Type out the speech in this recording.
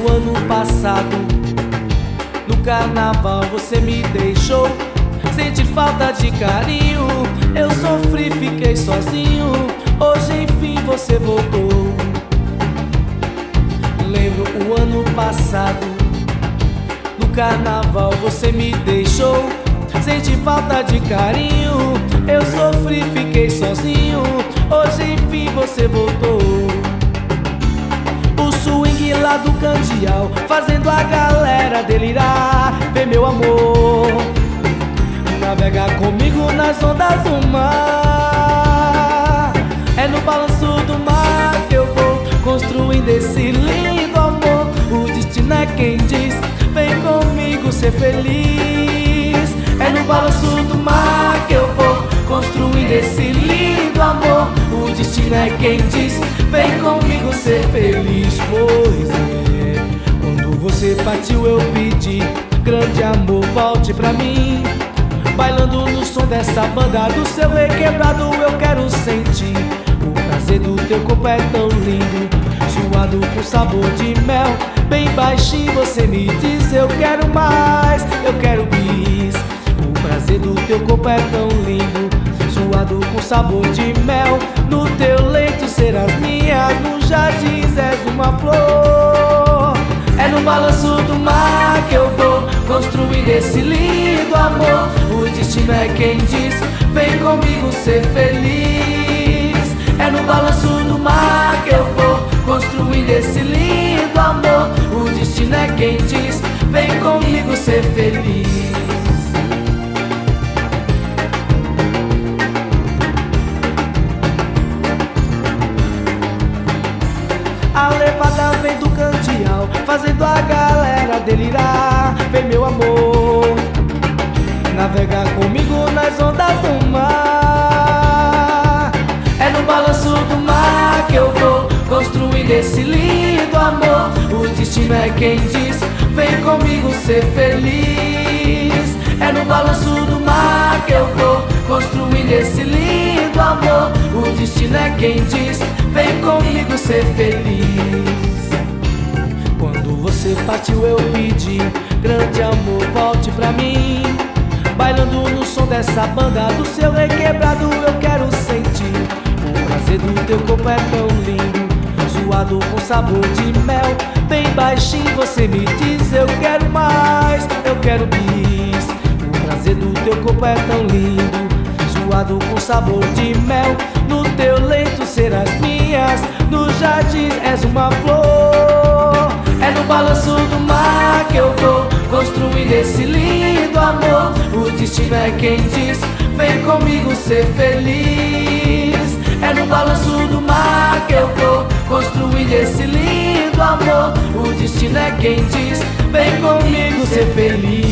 o ano passado, no carnaval você me deixou. Senti falta de carinho, eu sofri, fiquei sozinho. Hoje enfim você voltou. Lembro o ano passado, no carnaval você me deixou. Senti falta de carinho, eu sofri, fiquei sozinho. Hoje enfim você voltou. O swing lá do Candial, fazendo a galera delirar. Vem meu amor, navega comigo nas ondas do mar. É no balanço do mar que eu vou construindo esse lindo amor. O destino é quem diz, vem comigo ser feliz. É no balanço do mar que eu vou construindo esse lindo amor. O destino é quem diz, vem comigo ser feliz. Pois é, quando você partiu eu pedi, grande amor, volte pra mim. Bailando no som dessa banda, do seu requebrado eu quero sentir. O prazer do teu corpo é tão lindo, suado com sabor de mel. Bem baixinho você me diz, eu quero mais, eu quero bis. O prazer do teu corpo é tão lindo, suado com sabor de mel. No teu leito serás minha, no jardim és uma flor. É no balanço do mar que eu vou construir esse lindo amor. O destino é quem diz, vem comigo ser feliz. É no balanço do mar que eu vou construir esse lindo amor. O destino é quem diz, vem comigo ser feliz. A levada vem do Candial, fazendo a galera delirar. Vem meu amor, navegar comigo nas ondas do mar. É no balanço do mar que eu vou construir esse lindo amor. O destino é quem diz, vem comigo ser feliz. É no balanço do mar que eu vou construir esse lindo amor. O destino é quem diz, vem comigo ser feliz. Quando você partiu eu pedi, grande amor, volte pra mim. Bailando no som dessa banda, do seu requebrado eu quero sentir. O prazer do teu corpo é tão lindo, suado com sabor de mel. Bem baixinho você me diz, eu quero mais, eu quero bis. O prazer do teu corpo é tão lindo, suado com sabor de mel. No teu leito serás minhas, no jardim és uma flor. É no balanço do mar que eu vou construir esse lindo amor. O destino é quem diz, vem comigo ser feliz. É no balanço do mar que eu vou construir esse lindo amor. O destino é quem diz, vem comigo ser feliz.